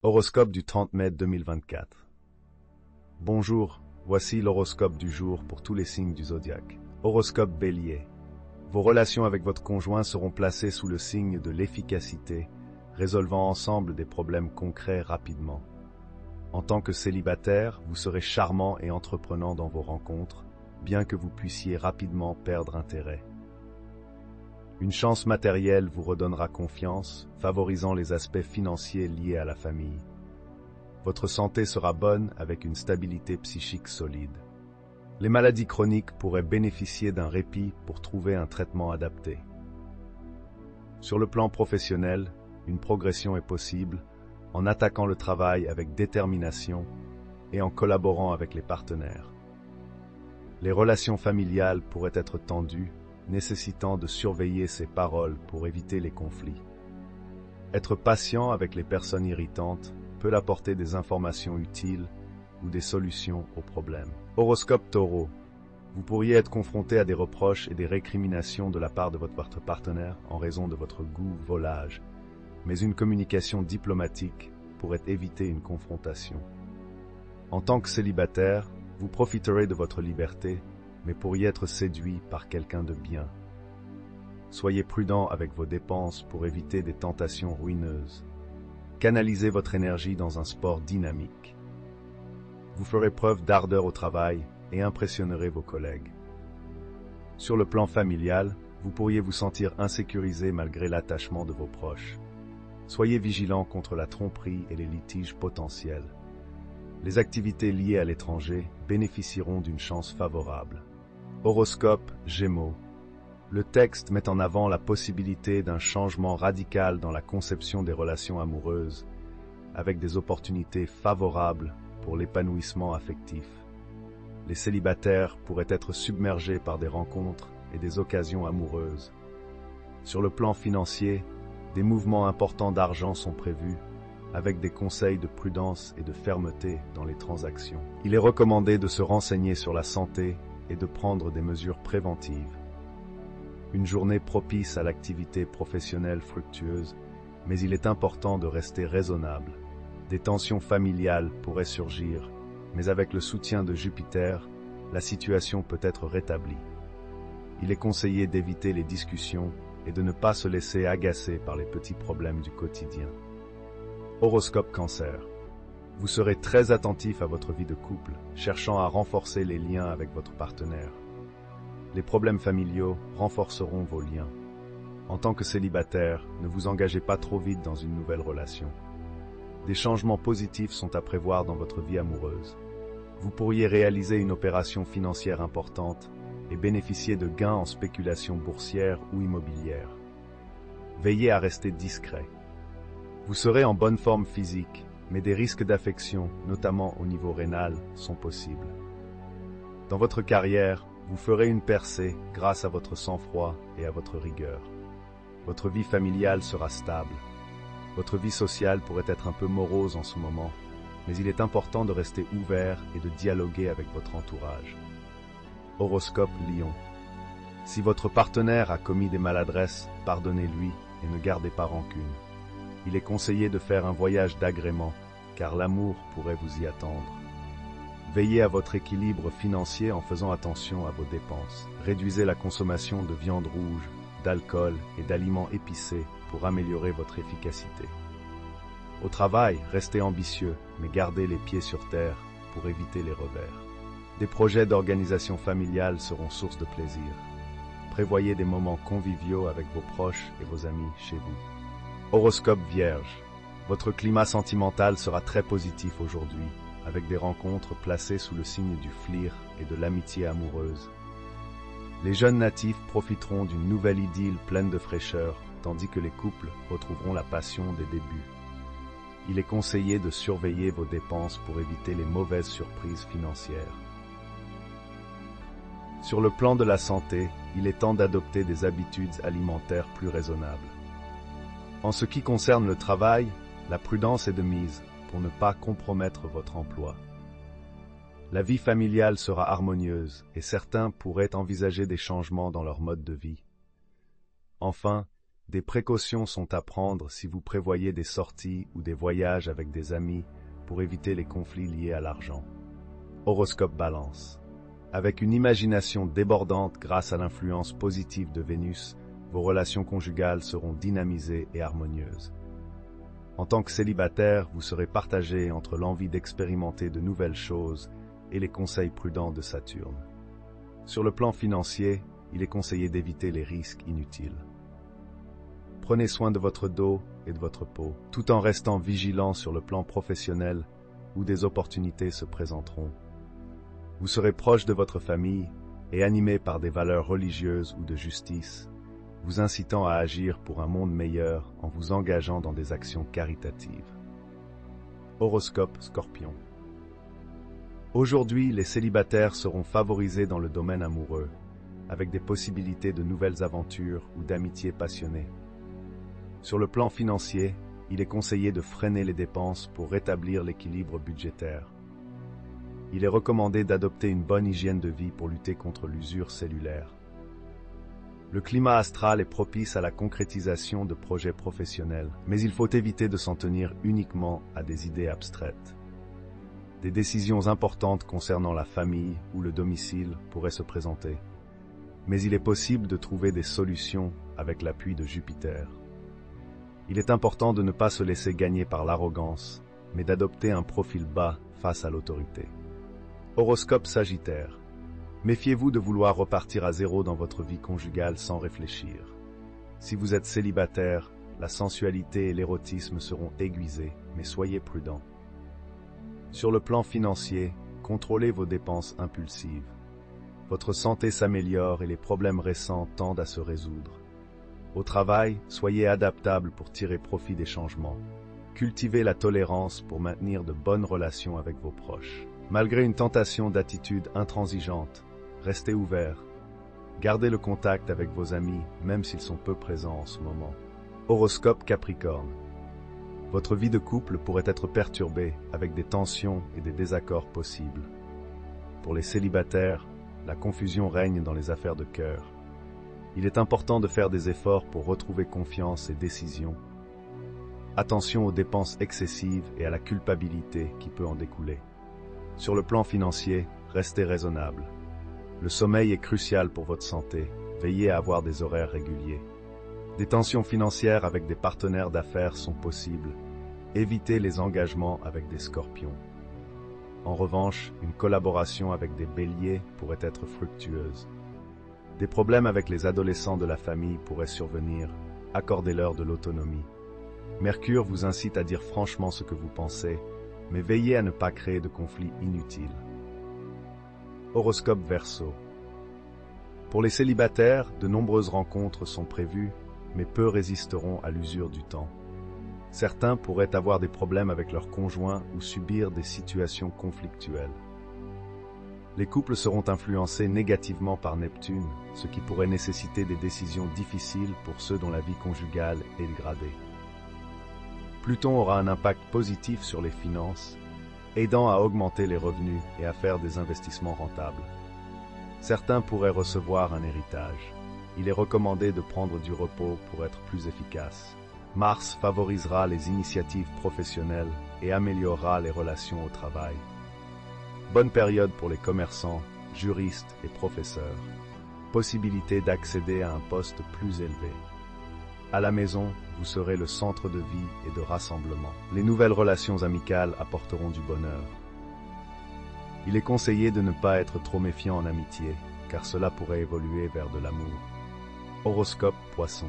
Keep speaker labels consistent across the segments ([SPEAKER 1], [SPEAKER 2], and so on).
[SPEAKER 1] Horoscope du 30 mai 2024. Bonjour, voici l'horoscope du jour pour tous les signes du zodiaque. Horoscope Bélier. Vos relations avec votre conjoint seront placées sous le signe de l'efficacité, résolvant ensemble des problèmes concrets rapidement. En tant que célibataire, vous serez charmant et entreprenant dans vos rencontres, bien que vous puissiez rapidement perdre intérêt. Une chance matérielle vous redonnera confiance, favorisant les aspects financiers liés à la famille. Votre santé sera bonne avec une stabilité psychique solide. Les maladies chroniques pourraient bénéficier d'un répit pour trouver un traitement adapté. Sur le plan professionnel, une progression est possible en attaquant le travail avec détermination et en collaborant avec les partenaires. Les relations familiales pourraient être tendues, nécessitant de surveiller ses paroles pour éviter les conflits. Être patient avec les personnes irritantes peut apporter des informations utiles ou des solutions aux problèmes. Horoscope Taureau. Vous pourriez être confronté à des reproches et des récriminations de la part de votre partenaire en raison de votre goût volage, mais une communication diplomatique pourrait éviter une confrontation. En tant que célibataire, vous profiterez de votre liberté, mais pourriez être séduit par quelqu'un de bien. Soyez prudent avec vos dépenses pour éviter des tentations ruineuses. Canalisez votre énergie dans un sport dynamique. Vous ferez preuve d'ardeur au travail et impressionnerez vos collègues. Sur le plan familial, vous pourriez vous sentir insécurisé malgré l'attachement de vos proches. Soyez vigilant contre la tromperie et les litiges potentiels. Les activités liées à l'étranger bénéficieront d'une chance favorable. Horoscope Gémeaux. Le texte met en avant la possibilité d'un changement radical dans la conception des relations amoureuses, avec des opportunités favorables pour l'épanouissement affectif. Les célibataires pourraient être submergés par des rencontres et des occasions amoureuses. Sur le plan financier, des mouvements importants d'argent sont prévus, avec des conseils de prudence et de fermeté dans les transactions. Il est recommandé de se renseigner sur la santé et de prendre des mesures préventives. Une journée propice à l'activité professionnelle fructueuse, mais il est important de rester raisonnable. Des tensions familiales pourraient surgir, mais avec le soutien de Jupiter, la situation peut être rétablie. Il est conseillé d'éviter les discussions et de ne pas se laisser agacer par les petits problèmes du quotidien. Horoscope Cancer. Vous serez très attentif à votre vie de couple, cherchant à renforcer les liens avec votre partenaire. Les problèmes familiaux renforceront vos liens. En tant que célibataire, ne vous engagez pas trop vite dans une nouvelle relation. Des changements positifs sont à prévoir dans votre vie amoureuse. Vous pourriez réaliser une opération financière importante et bénéficier de gains en spéculation boursière ou immobilière. Veillez à rester discret. Vous serez en bonne forme physique, mais des risques d'affection, notamment au niveau rénal, sont possibles. Dans votre carrière, vous ferez une percée grâce à votre sang-froid et à votre rigueur. Votre vie familiale sera stable. Votre vie sociale pourrait être un peu morose en ce moment, mais il est important de rester ouvert et de dialoguer avec votre entourage. Horoscope Lion. Si votre partenaire a commis des maladresses, pardonnez-lui et ne gardez pas rancune. Il est conseillé de faire un voyage d'agrément, car l'amour pourrait vous y attendre. Veillez à votre équilibre financier en faisant attention à vos dépenses. Réduisez la consommation de viande rouge, d'alcool et d'aliments épicés pour améliorer votre efficacité. Au travail, restez ambitieux, mais gardez les pieds sur terre pour éviter les revers. Des projets d'organisation familiale seront source de plaisir. Prévoyez des moments conviviaux avec vos proches et vos amis chez vous. Horoscope Vierge. Votre climat sentimental sera très positif aujourd'hui, avec des rencontres placées sous le signe du flir et de l'amitié amoureuse. Les jeunes natifs profiteront d'une nouvelle idylle pleine de fraîcheur, tandis que les couples retrouveront la passion des débuts. Il est conseillé de surveiller vos dépenses pour éviter les mauvaises surprises financières. Sur le plan de la santé, il est temps d'adopter des habitudes alimentaires plus raisonnables. En ce qui concerne le travail, la prudence est de mise pour ne pas compromettre votre emploi. La vie familiale sera harmonieuse et certains pourraient envisager des changements dans leur mode de vie. Enfin, Des précautions sont à prendre si vous prévoyez des sorties ou des voyages avec des amis pour éviter les conflits liés à l'argent. Horoscope Balance. Avec une imagination débordante grâce à l'influence positive de Vénus, vos relations conjugales seront dynamisées et harmonieuses. En tant que célibataire, vous serez partagé entre l'envie d'expérimenter de nouvelles choses et les conseils prudents de Saturne. Sur le plan financier, il est conseillé d'éviter les risques inutiles. Prenez soin de votre dos et de votre peau, tout en restant vigilant sur le plan professionnel où des opportunités se présenteront. Vous serez proche de votre famille et animé par des valeurs religieuses ou de justice, vous incitant à agir pour un monde meilleur en vous engageant dans des actions caritatives. Horoscope Scorpion. Aujourd'hui, les célibataires seront favorisés dans le domaine amoureux, avec des possibilités de nouvelles aventures ou d'amitiés passionnées. Sur le plan financier, il est conseillé de freiner les dépenses pour rétablir l'équilibre budgétaire. Il est recommandé d'adopter une bonne hygiène de vie pour lutter contre l'usure cellulaire. Le climat astral est propice à la concrétisation de projets professionnels, mais il faut éviter de s'en tenir uniquement à des idées abstraites. Des décisions importantes concernant la famille ou le domicile pourraient se présenter, mais il est possible de trouver des solutions avec l'appui de Jupiter. Il est important de ne pas se laisser gagner par l'arrogance, mais d'adopter un profil bas face à l'autorité. Horoscope Sagittaire. Méfiez-vous de vouloir repartir à zéro dans votre vie conjugale sans réfléchir. Si vous êtes célibataire, la sensualité et l'érotisme seront aiguisés, mais soyez prudent. Sur le plan financier, contrôlez vos dépenses impulsives. Votre santé s'améliore et les problèmes récents tendent à se résoudre. Au travail, soyez adaptable pour tirer profit des changements. Cultivez la tolérance pour maintenir de bonnes relations avec vos proches. Malgré une tentation d'attitude intransigeante, restez ouvert. Gardez le contact avec vos amis, même s'ils sont peu présents en ce moment. Horoscope Capricorne. Votre vie de couple pourrait être perturbée avec des tensions et des désaccords possibles. Pour les célibataires, la confusion règne dans les affaires de cœur. Il est important de faire des efforts pour retrouver confiance et décision. Attention aux dépenses excessives et à la culpabilité qui peut en découler. Sur le plan financier, restez raisonnable. Le sommeil est crucial pour votre santé. Veillez à avoir des horaires réguliers. Des tensions financières avec des partenaires d'affaires sont possibles. Évitez les engagements avec des scorpions. En revanche, une collaboration avec des béliers pourrait être fructueuse. Des problèmes avec les adolescents de la famille pourraient survenir. Accordez-leur de l'autonomie. Mercure vous incite à dire franchement ce que vous pensez, mais veillez à ne pas créer de conflits inutiles. Horoscope Verseau. Pour les célibataires, de nombreuses rencontres sont prévues, mais peu résisteront à l'usure du temps. Certains pourraient avoir des problèmes avec leurs conjoints ou subir des situations conflictuelles. Les couples seront influencés négativement par Neptune, ce qui pourrait nécessiter des décisions difficiles pour ceux dont la vie conjugale est dégradée. Pluton aura un impact positif sur les finances, aidant à augmenter les revenus et à faire des investissements rentables. Certains pourraient recevoir un héritage. Il est recommandé de prendre du repos pour être plus efficace. Mars favorisera les initiatives professionnelles et améliorera les relations au travail. Bonne période pour les commerçants, juristes et professeurs. Possibilité d'accéder à un poste plus élevé. À la maison, vous serez le centre de vie et de rassemblement. Les nouvelles relations amicales apporteront du bonheur. Il est conseillé de ne pas être trop méfiant en amitié, car cela pourrait évoluer vers de l'amour. Horoscope Poisson.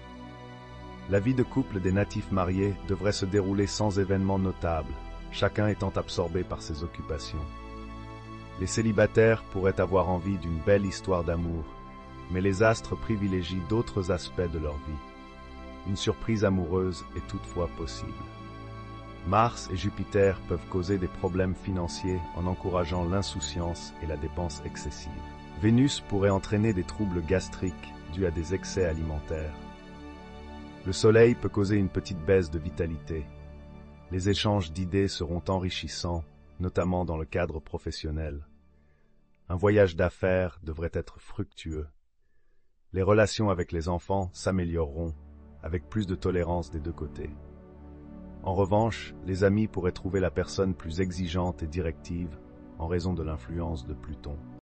[SPEAKER 1] La vie de couple des natifs mariés devrait se dérouler sans événements notables, chacun étant absorbé par ses occupations. Les célibataires pourraient avoir envie d'une belle histoire d'amour, mais les astres privilégient d'autres aspects de leur vie. Une surprise amoureuse est toutefois possible. Mars et Jupiter peuvent causer des problèmes financiers en encourageant l'insouciance et la dépense excessive. Vénus pourrait entraîner des troubles gastriques dus à des excès alimentaires. Le Soleil peut causer une petite baisse de vitalité. Les échanges d'idées seront enrichissants, notamment dans le cadre professionnel. Un voyage d'affaires devrait être fructueux. Les relations avec les enfants s'amélioreront, avec plus de tolérance des deux côtés. En revanche, les amis pourraient trouver la personne plus exigeante et directive en raison de l'influence de Pluton.